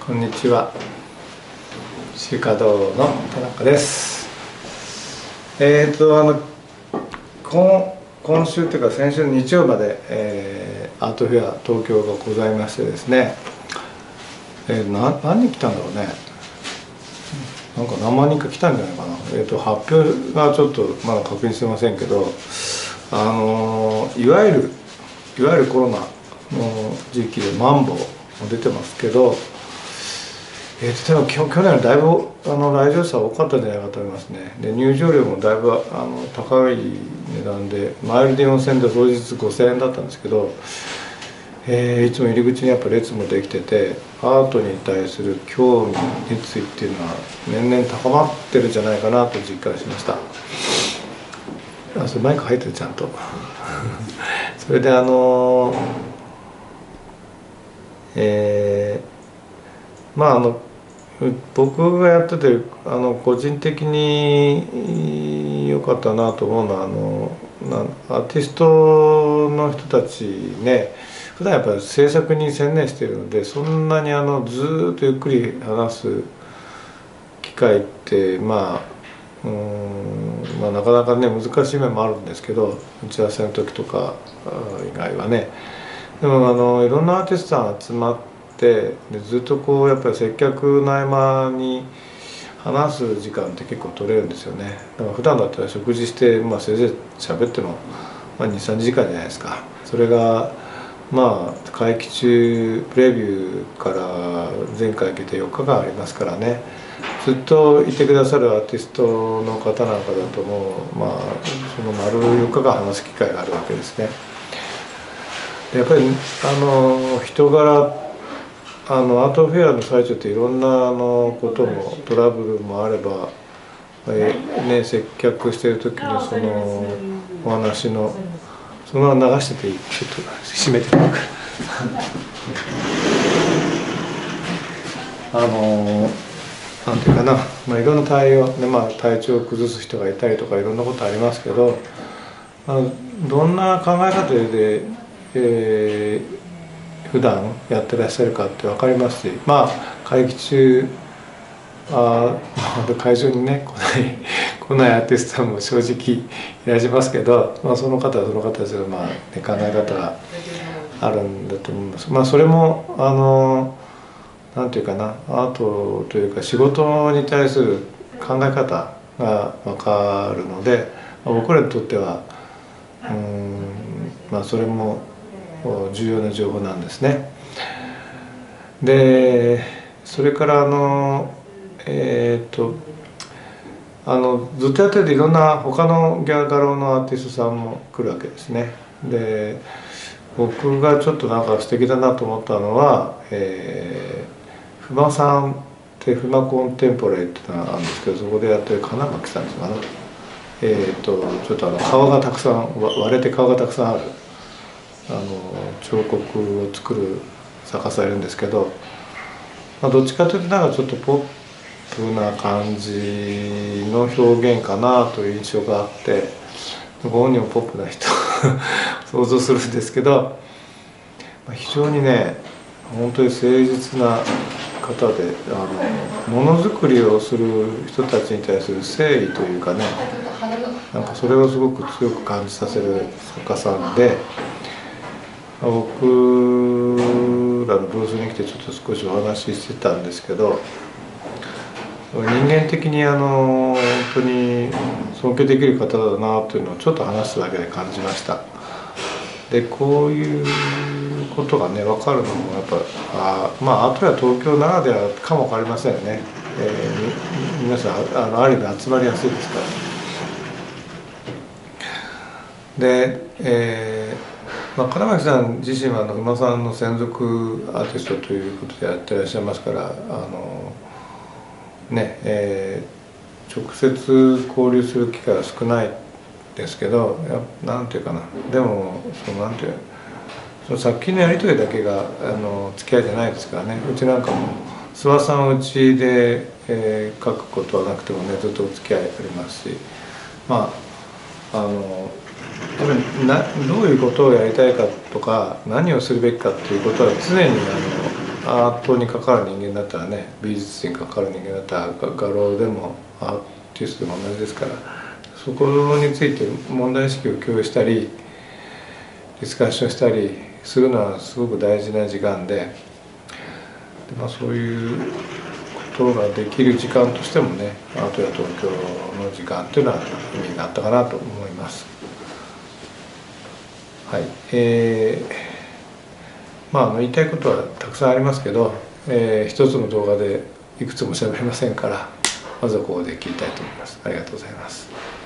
こんにちは。シカドの田中です。今週というか先週の日曜まで、アートフェア東京がございましてですね、何人来たんだろうね。なんか何万人か来たんじゃないかな。発表がちょっとまだ確認してませんけど、いわゆるコロナの時期でマンボウも出てますけど、でも去年はだいぶ来場者は多かったんじゃないかと思いますね。で入場料もだいぶ高い値段で、マイルで4000円で当日5000円だったんですけど、いつも入り口にやっぱ列もできてて、アートに対する興味熱意っていうのは年々高まってるんじゃないかなと実感しました。それマイク入ってるちゃんとそれで僕がやってて個人的に良かったなと思うのはアーティストの人たちね、普段やっぱり制作に専念しているので、そんなにずーっとゆっくり話す機会ってなかなかね難しい面もあるんですけど、打ち合わせの時とか以外はね。でもいろんなアーティストさん集まって、でずっとこうやっぱり接客の合間に話す時間って結構取れるんですよね。だから普段だったら食事して、せいぜい喋っても、23時間じゃないですか。それが会期中プレビューから前回行けて4日間ありますからね。ずっといてくださるアーティストの方なんかだともうその丸4日間話す機会があるわけですね。でやっぱり人柄アートフェアの最中っていろんなこともトラブルもあれば、接客してる時にそのお話のそのまま流してていい。ちょっと閉めてみるからなんていうかな、いろんな対応で、体調を崩す人がいたりとかいろんなことありますけど、どんな考え方で、普段やってらっしゃるかって分かりますし、会期中会場にね来ないアーティストさんも正直いらっしゃいますけど、その方はその方たちの考え方があるんだと思います。それもなんていうかな、アートというか仕事に対する考え方が分かるので、僕らにとってはそれも重要な情報なんですね。でそれからずっとやってていろんな他の画廊のアーティストさんも来るわけですね。で僕がちょっと素敵だなと思ったのは、フマさんってフマコンテンポレイってのがあるんですけど、そこでやってる金巻さんですかね。ちょっと顔がたくさん割れて顔がたくさんある彫刻を作る作家さんいるんですけど、どっちかというとちょっとポップな感じの表現かなという印象があって、ご本人もポップな人想像するんですけど、非常にね本当に誠実な方で、ものづくりをする人たちに対する誠意というかね、それをすごく強く感じさせる作家さんで、僕らのブースに来てちょっと少しお話ししてたんですけど、人間的に本当に尊敬できる方だなというのをちょっと話しただけで感じました。でこういうことがね分かるのもやっぱアートフェア東京ならではかも分かりませんよね。皆さんある意味集まりやすいですから。で、金巻さん自身は馬さんの専属アーティストということでやってらっしゃいますから、直接交流する機会は少ないですけど、なんていうかな、でもなんていうその作品のやり取りだけが付き合いじゃないですからね。うちなんかも諏訪さんうちで、書くことはなくてもねずっとお付き合いありますし、やっぱりどういうことをやりたいかとか何をするべきかっていうことは常にアートに関わる人間だったらね、美術に関わる人間だったら画廊でもアーティストでも同じですから、そこについて問題意識を共有したりディスカッションしたりするのはすごく大事な時間で、そういうことができる時間としてもね、アートや東京の時間っていうのは意味があったかなと思います。はい、言いたいことはたくさんありますけど、一つの動画でいくつも喋れませんから、まずはここで切りたいと思います。ありがとうございます。